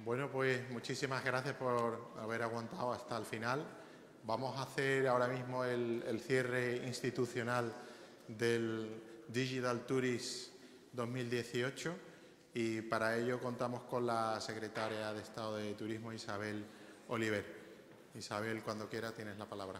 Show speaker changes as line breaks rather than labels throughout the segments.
Bueno, pues muchísimas gracias por haber aguantado hasta el final. Vamos a hacer ahora mismo el cierre institucional del Digital Tourist 2018 y para ello contamos con la Secretaria de Estado de Turismo, Isabel Oliver. Isabel, cuando quiera tienes la palabra.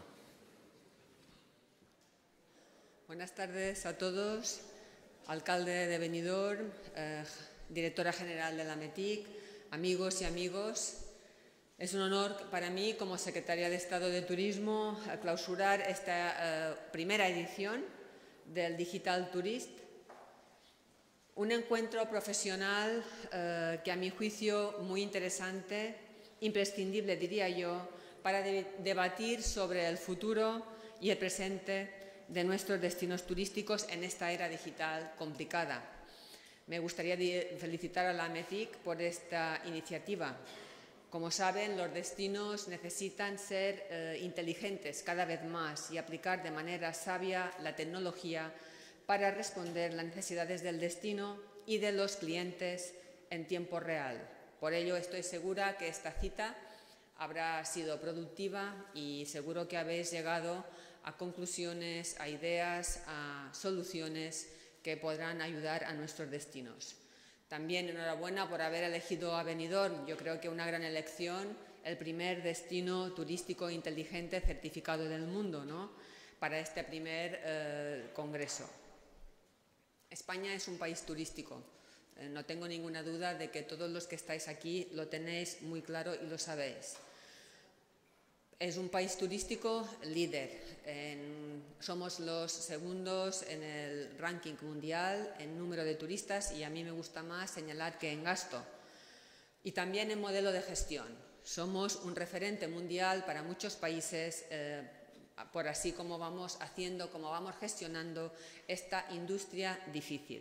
Buenas tardes a todos, alcalde de Benidorm, directora general de la METIC, amigos y amigos. Es un honor para mí, como secretaria de Estado de Turismo, clausurar esta primera edición del Digital Tourist, un encuentro profesional que, a mi juicio, muy interesante, imprescindible, diría yo, para debatir sobre el futuro y el presente de nuestros destinos turísticos en esta era digital complicada. Me gustaría felicitar a la METIC por esta iniciativa. Como saben, los destinos necesitan ser inteligentes cada vez más y aplicar de manera sabia la tecnología para responder las necesidades del destino y de los clientes en tiempo real. Por ello, estoy segura que esta cita habrá sido productiva y seguro que habéis llegado a conclusiones, a ideas, a soluciones que podrán ayudar a nuestros destinos. También enhorabuena por haber elegido a Benidorm. Yo creo que una gran elección, el primer destino turístico inteligente certificado del mundo, ¿no?, para este primer congreso. España es un país turístico. No tengo ninguna duda de que todos los que estáis aquí lo tenéis muy claro y lo sabéis. Es un país turístico líder. Somos los segundos en el ranking mundial en número de turistas y a mí me gusta más señalar que en gasto. Y también en modelo de gestión. Somos un referente mundial para muchos países por así como vamos haciendo, como vamos gestionando esta industria difícil.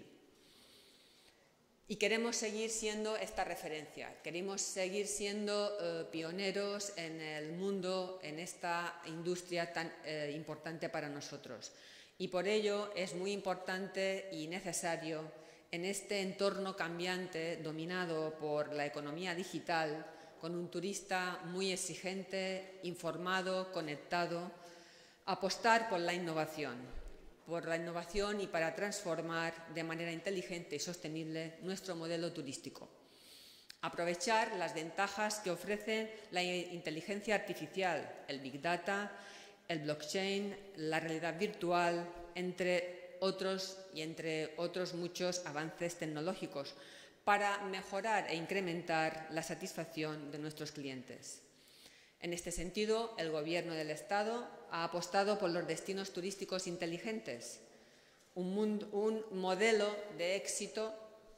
Y queremos seguir siendo esta referencia, queremos seguir siendo pioneros en el mundo, en esta industria tan importante para nosotros. Y por ello es muy importante y necesario, en este entorno cambiante dominado por la economía digital, con un turista muy exigente, informado, conectado, apostar por la innovación y para transformar de manera inteligente y sostenible nuestro modelo turístico. Aprovechar las ventajas que ofrecen la inteligencia artificial, el Big Data, el blockchain, la realidad virtual, entre otros muchos avances tecnológicos, para mejorar e incrementar la satisfacción de nuestros clientes. En este sentido, el Gobierno del Estado ha apostado por los destinos turísticos inteligentes, un modelo de éxito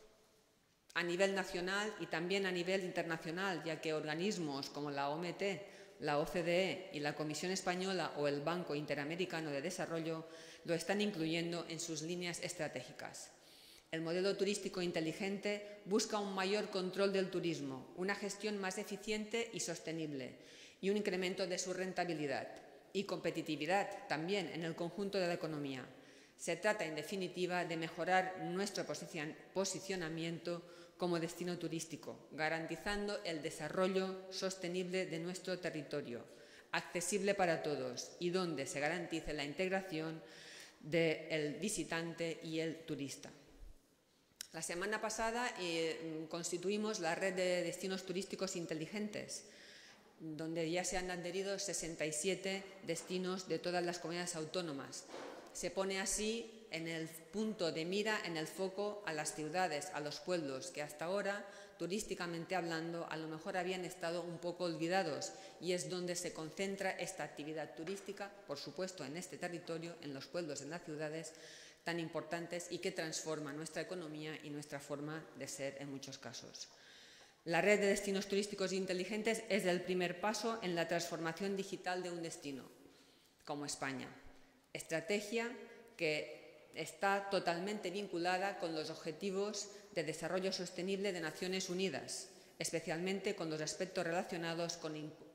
a nivel nacional y también a nivel internacional, ya que organismos como la OMT, la OCDE y la Comisión Española o el Banco Interamericano de Desarrollo lo están incluyendo en sus líneas estratégicas. El modelo turístico inteligente busca un mayor control del turismo, una gestión más eficiente y sostenible, y un incremento de su rentabilidad y competitividad también en el conjunto de la economía. Se trata, en definitiva, de mejorar nuestro posicionamiento como destino turístico, garantizando el desarrollo sostenible de nuestro territorio, accesible para todos y donde se garantice la integración del visitante y el turista. La semana pasada constituimos la red de destinos turísticos inteligentes, donde ya se han adherido 67 destinos de todas las comunidades autónomas. Se pone así en el punto de mira, en el foco, a las ciudades, a los pueblos, que hasta ahora, turísticamente hablando, a lo mejor habían estado un poco olvidados, y es donde se concentra esta actividad turística, por supuesto, en este territorio, en los pueblos, en las ciudades tan importantes y que transforman nuestra economía y nuestra forma de ser en muchos casos. La red de destinos turísticos inteligentes es el primer paso en la transformación digital de un destino, como España. Estrategia que está totalmente vinculada con los Objetivos de Desarrollo Sostenible de Naciones Unidas, especialmente con los aspectos relacionados con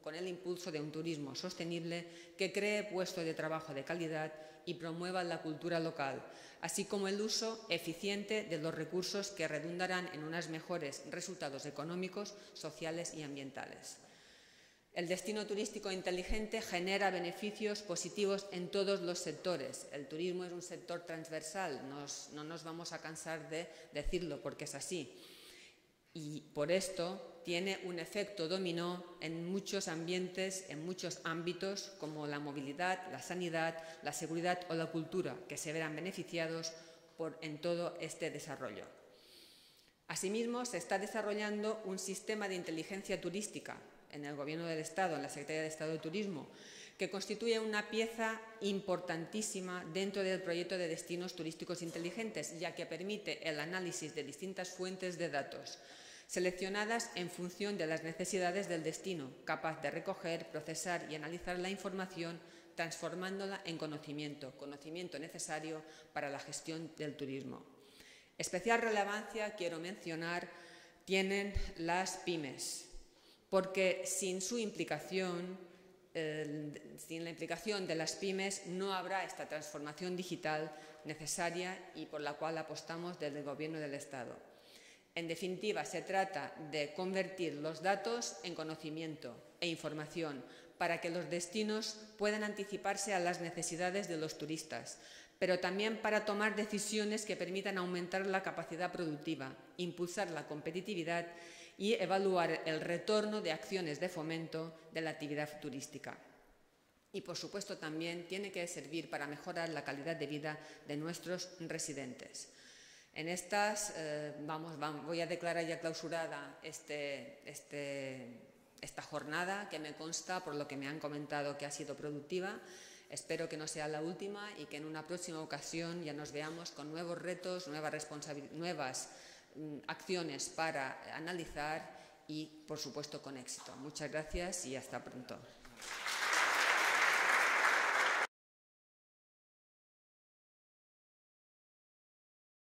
con el impulso de un turismo sostenible que cree puestos de trabajo de calidad y promueva la cultura local, así como el uso eficiente de los recursos que redundarán en unos mejores resultados económicos, sociales y ambientales. El destino turístico inteligente genera beneficios positivos en todos los sectores. El turismo es un sector transversal, no nos vamos a cansar de decirlo porque es así. Y por esto tiene un efecto dominó en muchos ambientes, en muchos ámbitos, como la movilidad, la sanidad, la seguridad o la cultura, que se verán beneficiados en todo este desarrollo. Asimismo, se está desarrollando un sistema de inteligencia turística en el Gobierno del Estado, en la Secretaría de Estado de Turismo, que constituye una pieza importantísima dentro del proyecto de destinos turísticos inteligentes, ya que permite el análisis de distintas fuentes de datos, seleccionadas en función de las necesidades del destino, capaz de recoger, procesar y analizar la información, transformándola en conocimiento necesario para la gestión del turismo. Especial relevancia, quiero mencionar, tienen las pymes, porque sin su implicación, sin la implicación de las pymes, no habrá esta transformación digital necesaria y por la cual apostamos desde el Gobierno del Estado. En definitiva, se trata de convertir los datos en conocimiento e información para que los destinos puedan anticiparse a las necesidades de los turistas, pero también para tomar decisiones que permitan aumentar la capacidad productiva, impulsar la competitividad y evaluar el retorno de acciones de fomento de la actividad turística. Y, por supuesto, también tiene que servir para mejorar la calidad de vida de nuestros residentes. En estas, voy a declarar ya clausurada esta jornada, que me consta, por lo que me han comentado, que ha sido productiva. Espero que no sea la última y que en una próxima ocasión ya nos veamos con nuevos retos, nuevas acciones para analizar y, por supuesto, con éxito. Muchas gracias y hasta pronto.